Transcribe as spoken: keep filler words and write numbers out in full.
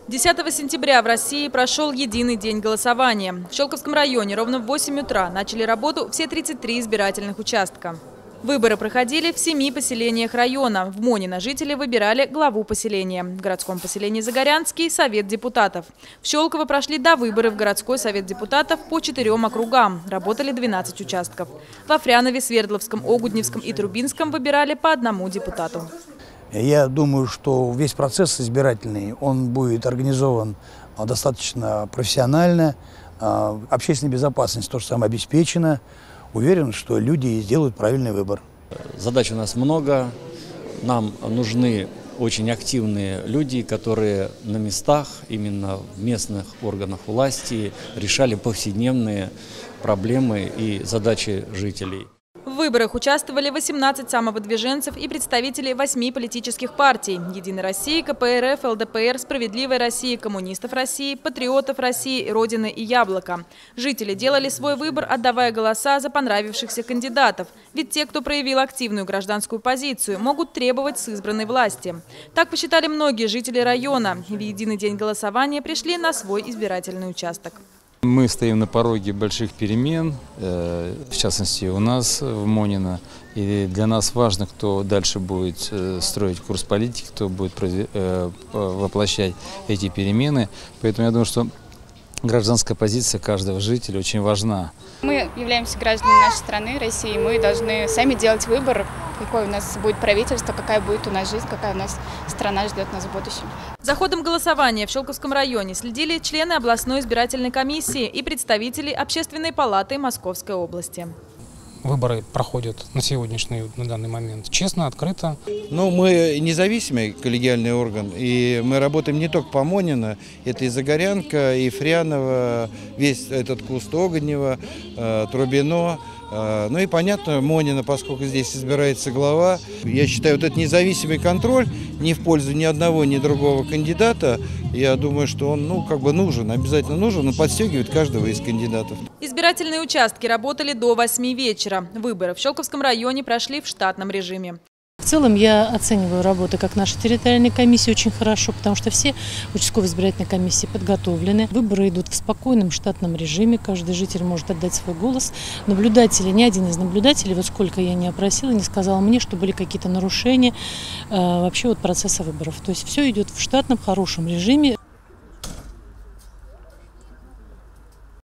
десятого сентября в России прошел единый день голосования. В Щелковском районе ровно в восемь утра начали работу все тридцать три избирательных участка. Выборы проходили в семи поселениях района. В Монино жители выбирали главу поселения. В городском поселении Загорянский – совет депутатов. В Щелково прошли довыборы в городской совет депутатов по четырем округам. Работали двенадцать участков. Во Фрянове, Свердловском, Огудневском и Трубинском выбирали по одному депутату. Я думаю, что весь процесс избирательный, он будет организован достаточно профессионально. Общественная безопасность тоже самое обеспечена. Уверен, что люди сделают правильный выбор. Задач у нас много. Нам нужны очень активные люди, которые на местах, именно в местных органах власти, решали повседневные проблемы и задачи жителей. В выборах участвовали восемнадцать самовыдвиженцев и представители восьми политических партий – «Единой России», ка пэ эр эф, эл дэ пэ эр, «Справедливой России», «Коммунистов России», «Патриотов России», «Родины» и «Яблоко». Жители делали свой выбор, отдавая голоса за понравившихся кандидатов. Ведь те, кто проявил активную гражданскую позицию, могут требовать с избранной власти. Так посчитали многие жители района. В единый день голосования пришли на свой избирательный участок. Мы стоим на пороге больших перемен, в частности у нас в Монино. И для нас важно, кто дальше будет строить курс политики, кто будет воплощать эти перемены. Поэтому я думаю, что гражданская позиция каждого жителя очень важна. Мы являемся гражданами нашей страны, России. Мы должны сами делать выбор, какое у нас будет правительство, какая будет у нас жизнь, какая у нас страна ждет нас в будущем. За ходом голосования в Щелковском районе следили члены областной избирательной комиссии и представители Общественной палаты Московской области. Выборы проходят на сегодняшний, на данный момент честно, открыто. Ну, мы независимый коллегиальный орган, и мы работаем не только по Монино, это и Загорянка, и Фряново, весь этот куст Огуднева, Трубино. Ну и понятно, Монино, поскольку здесь избирается глава, я считаю, вот этот независимый контроль не в пользу ни одного, ни другого кандидата, я думаю, что он, ну, как бы нужен, обязательно нужен, но подстегивает каждого из кандидатов. Избирательные участки работали до восьми вечера. Выборы в Щелковском районе прошли в штатном режиме. В целом я оцениваю работу как нашей территориальной комиссии очень хорошо, потому что все участковые избирательные комиссии подготовлены. Выборы идут в спокойном штатном режиме, каждый житель может отдать свой голос. Наблюдатели, ни один из наблюдателей, вот сколько я не опросила, не сказал мне, что были какие-то нарушения э, вообще вот процесса выборов. То есть все идет в штатном хорошем режиме.